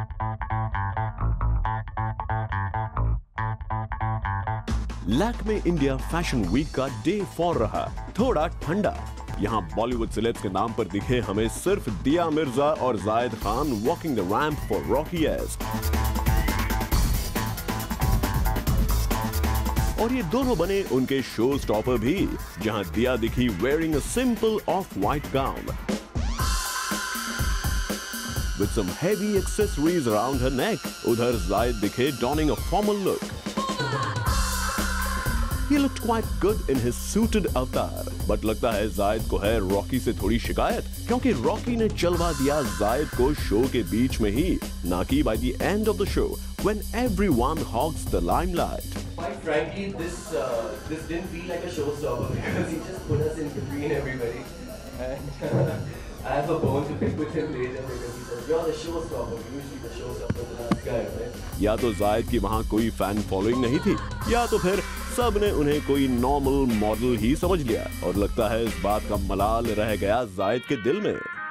Lakme India fashion week का day 4 रहा, थोड़ा ठंडा। यहाँ बॉलीवुड सेलेब्स के नाम पर दिखे हमें सिर्फ दिया मिर्जा और Zayed Khan walking the ramp for Rocky S. और ये दोनों बने उनके शो स्टॉपर भी, जहां दिया दिखी wearing a simple off white gown with some heavy accessories around her neck. उधर जायद दिखे donning a formal look. He looked quite good in his suited avatar, but लगता है जायद को है रॉकी से थोड़ी शिकायत, क्योंकि रॉकी ने चलवा दिया जायद को शो के बीच में ही, ना कि by the end of the show when everyone hogs the limelight. Quite frankly, this didn't feel like a showstopper because he just put us in between everybody, and I have a bone to pick with him later because he said, "You're the showstopper. Usually the showstopper is the last guy, right?" या तो जायद की वहाँ कोई fan following नहीं थी, या तो फिर सब ने उन्हें कोई नॉर्मल मॉडल ही समझ लिया, और लगता है इस बात का मलाल रह गया जायद के दिल में।